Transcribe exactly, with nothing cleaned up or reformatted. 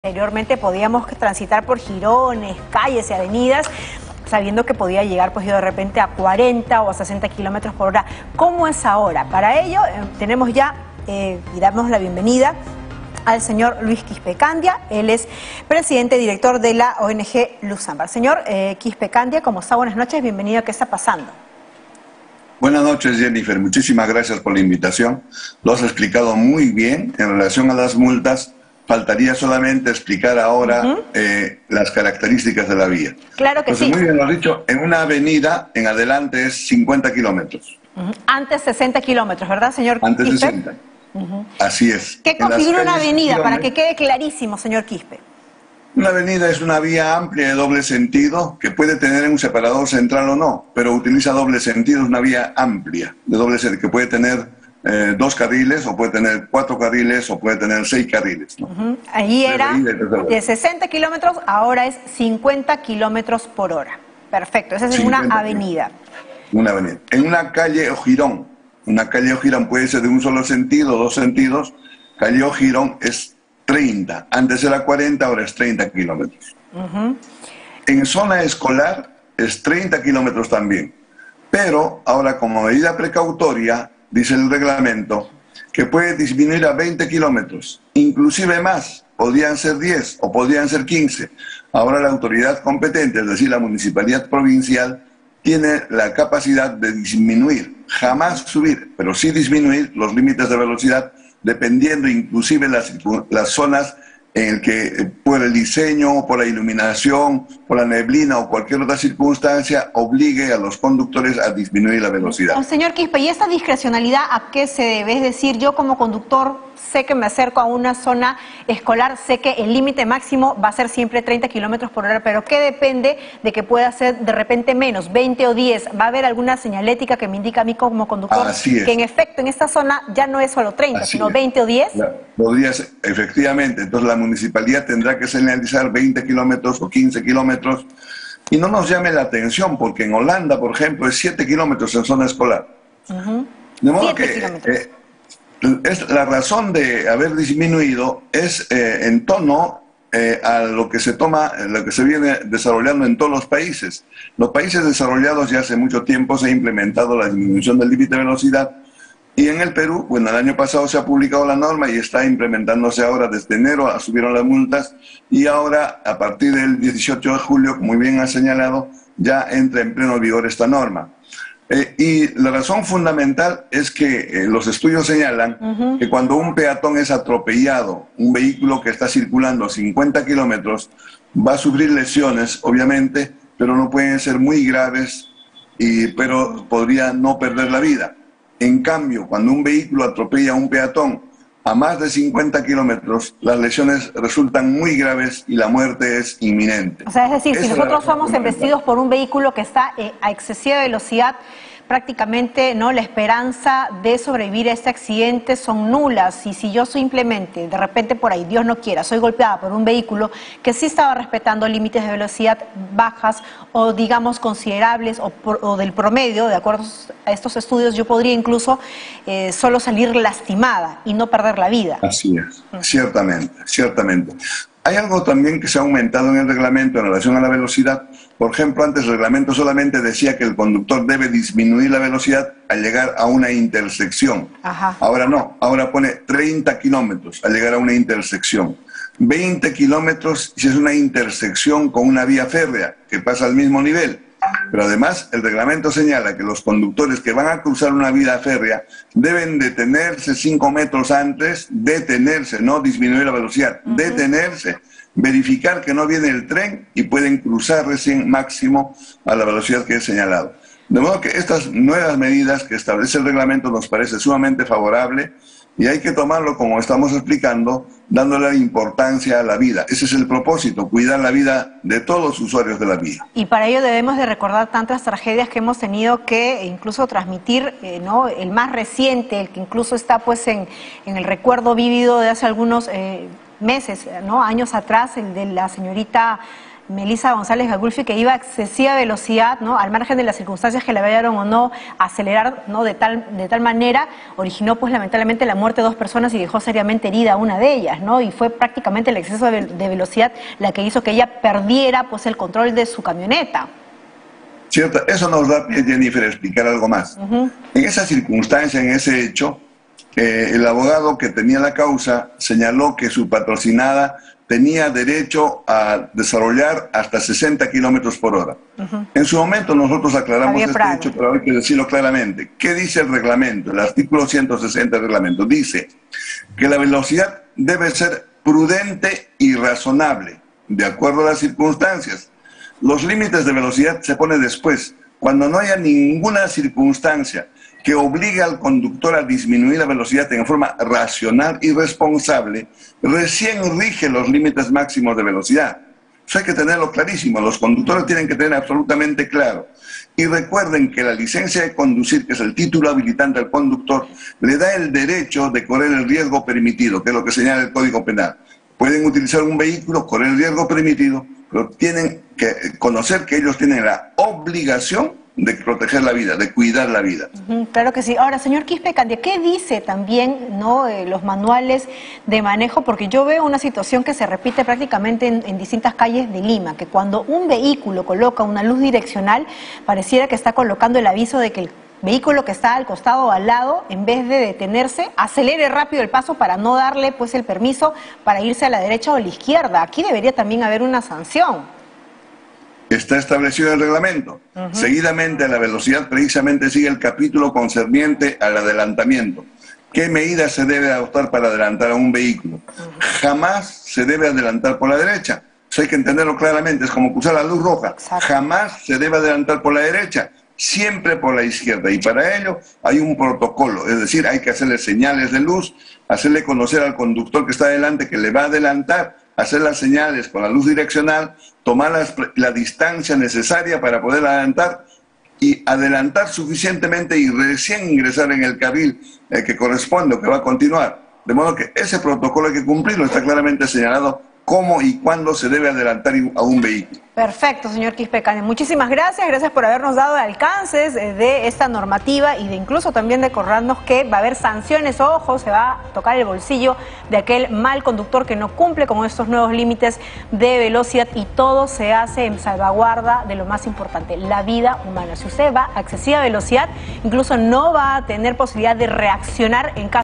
Anteriormente podíamos transitar por jirones, calles y avenidas, sabiendo que podía llegar pues yo de repente a cuarenta o a sesenta kilómetros por hora. ¿Cómo es ahora? Para ello eh, tenemos ya, eh, y damos la bienvenida al señor Luis Quispe-Candia. Él es presidente y director de la O N G Luz Ámbar. Señor eh, Quispe-Candia, ¿cómo está? Buenas noches, bienvenido. ¿Qué está pasando? Buenas noches, Jennifer. Muchísimas gracias por la invitación. Lo has explicado muy bien. En relación a las multas, faltaría solamente explicar ahora uh-huh. eh, las características de la vía. Claro que Entonces, sí. Muy bien lo has dicho. En una avenida, en adelante es cincuenta kilómetros. Uh-huh. Antes sesenta kilómetros, ¿verdad, señor Antes Quispe? sesenta. Uh-huh. Así es. ¿Qué configura una avenida? Para que quede clarísimo, señor Quispe. Una avenida es una vía amplia de doble sentido que puede tener un separador central o no, pero utiliza doble sentido, es una vía amplia de doble sentido que puede tener eh, dos carriles o puede tener cuatro carriles o puede tener seis carriles, ¿no? Uh-huh. Allí era de sesenta kilómetros, ahora es cincuenta kilómetros por hora. Perfecto, esa es una avenida. Una avenida. En una calle o jirón, una calle o jirón puede ser de un solo sentido, dos sentidos. Calle o jirón es treinta, antes era cuarenta, ahora es treinta kilómetros. Uh-huh. En zona escolar es treinta kilómetros también, pero ahora como medida precautoria, dice el reglamento, que puede disminuir a veinte kilómetros, inclusive más, podrían ser diez o podrían ser quince. Ahora la autoridad competente, es decir, la municipalidad provincial, tiene la capacidad de disminuir, jamás subir, pero sí disminuir los límites de velocidad, dependiendo inclusive las, las zonas en el que por el diseño, por la iluminación, por la neblina o cualquier otra circunstancia obligue a los conductores a disminuir la velocidad. Oh, señor Quispe, ¿y esta discrecionalidad a qué se debe? Es decir, yo como conductor sé que me acerco a una zona escolar, sé que el límite máximo va a ser siempre treinta kilómetros por hora, pero ¿qué depende de que pueda ser de repente menos, veinte o diez? ¿Va a haber alguna señalética que me indica a mí como conductor que en efecto en esta zona ya no es solo treinta, Así sino es. veinte o diez? Podría ser, efectivamente. Entonces la municipalidad tendrá que señalizar veinte kilómetros o quince kilómetros y no nos llame la atención porque en Holanda, por ejemplo, es siete kilómetros en zona escolar. Uh-huh. De modo siete que kilómetros. Eh, es, la razón de haber disminuido es eh, en tono eh, a lo que se toma, lo que se viene desarrollando en todos los países. Los países desarrollados ya hace mucho tiempo se ha implementado la disminución del límite de velocidad. Y en el Perú, bueno, el año pasado se ha publicado la norma y está implementándose ahora desde enero, subieron las multas y ahora a partir del dieciocho de julio, como muy bien ha señalado, ya entra en pleno vigor esta norma. Eh, y la razón fundamental es que eh, los estudios señalan uh-huh. que cuando un peatón es atropellado, un vehículo que está circulando a cincuenta kilómetros, va a sufrir lesiones, obviamente, pero no pueden ser muy graves, y, pero podría no perder la vida. En cambio, cuando un vehículo atropella a un peatón a más de cincuenta kilómetros, las lesiones resultan muy graves y la muerte es inminente. O sea, es decir, Esa si nosotros somos embestidos por un vehículo que está eh, a excesiva velocidad, prácticamente no la esperanza de sobrevivir a este accidente son nulas. Y si yo simplemente, de repente por ahí, Dios no quiera, soy golpeada por un vehículo que sí estaba respetando límites de velocidad bajas o digamos considerables o, por, o del promedio, de acuerdo a estos estudios, yo podría incluso eh, solo salir lastimada y no perder la vida. Así es, mm. ciertamente, ciertamente. Hay algo también que se ha aumentado en el reglamento en relación a la velocidad. Por ejemplo, antes el reglamento solamente decía que el conductor debe disminuir la velocidad al llegar a una intersección. Ajá. Ahora no, ahora pone treinta kilómetros al llegar a una intersección. veinte kilómetros si es una intersección con una vía férrea que pasa al mismo nivel. Pero además el reglamento señala que los conductores que van a cruzar una vía férrea deben detenerse cinco metros antes, detenerse, no disminuir la velocidad, uh-huh. detenerse, verificar que no viene el tren y pueden cruzar recién máximo a la velocidad que he señalado. De modo que estas nuevas medidas que establece el reglamento nos parece sumamente favorable y hay que tomarlo, como estamos explicando, dándole importancia a la vida. Ese es el propósito, cuidar la vida de todos los usuarios de la vía. Y para ello debemos de recordar tantas tragedias que hemos tenido que incluso transmitir, eh, ¿no? El más reciente, el que incluso está pues en, en el recuerdo vívido de hace algunos eh, meses, ¿no? Años atrás, el de la señorita Melissa González Gagulfi, que iba a excesiva velocidad, ¿no? Al margen de las circunstancias que le vayan o no a acelerar, ¿no? De tal, de tal manera, originó pues lamentablemente la muerte de dos personas y dejó seriamente herida a una de ellas, ¿no? Y fue prácticamente el exceso de, de velocidad la que hizo que ella perdiera pues el control de su camioneta. Cierto, eso nos da pie, Jennifer, a explicar algo más. Uh-huh. En esa circunstancia, en ese hecho, eh, el abogado que tenía la causa señaló que su patrocinada tenía derecho a desarrollar hasta sesenta kilómetros por hora. Uh-huh. En su momento nosotros aclaramos Javier este Prado. hecho, pero hay que decirlo claramente. ¿Qué dice el reglamento? El artículo ciento sesenta del reglamento dice que la velocidad debe ser prudente y razonable, de acuerdo a las circunstancias. Los límites de velocidad se ponen después, cuando no haya ninguna circunstancia que obligue al conductor a disminuir la velocidad en forma racional y responsable, recién rige los límites máximos de velocidad. Eso hay que tenerlo clarísimo, los conductores tienen que tener absolutamente claro. Y recuerden que la licencia de conducir, que es el título habilitante al conductor, le da el derecho de correr el riesgo permitido, que es lo que señala el Código Penal. Pueden utilizar un vehículo, correr el riesgo permitido, pero tienen que conocer que ellos tienen la obligación de proteger la vida, de cuidar la vida. Uh-huh, claro que sí. Ahora, señor Quispe-Candia, ¿qué dice también no eh, los manuales de manejo? Porque yo veo una situación que se repite prácticamente en, en distintas calles de Lima, que cuando un vehículo coloca una luz direccional, pareciera que está colocando el aviso de que el vehículo que está al costado o al lado, en vez de detenerse, acelere rápido el paso para no darle pues el permiso para irse a la derecha o a la izquierda. Aquí debería también haber una sanción. Está establecido en el reglamento. Uh-huh. Seguidamente a la velocidad precisamente sigue el capítulo concerniente al adelantamiento. ¿Qué medidas se debe adoptar para adelantar a un vehículo? Uh-huh. Jamás se debe adelantar por la derecha. Eso hay que entenderlo claramente, es como cruzar la luz roja. Exacto. Jamás se debe adelantar por la derecha, siempre por la izquierda. Y para ello hay un protocolo, es decir, hay que hacerle señales de luz, hacerle conocer al conductor que está adelante que le va a adelantar, hacer las señales con la luz direccional, tomar las, la distancia necesaria para poder adelantar y adelantar suficientemente y recién ingresar en el carril eh, que corresponde o que va a continuar. De modo que ese protocolo hay que cumplirlo, está claramente señalado cómo y cuándo se debe adelantar a un vehículo. Perfecto, señor Quispe-Candia. Muchísimas gracias, gracias por habernos dado alcances de esta normativa y de incluso también de recordarnos que va a haber sanciones. Ojo, se va a tocar el bolsillo de aquel mal conductor que no cumple con estos nuevos límites de velocidad y todo se hace en salvaguarda de lo más importante, la vida humana. Si usted va a excesiva velocidad, incluso no va a tener posibilidad de reaccionar en caso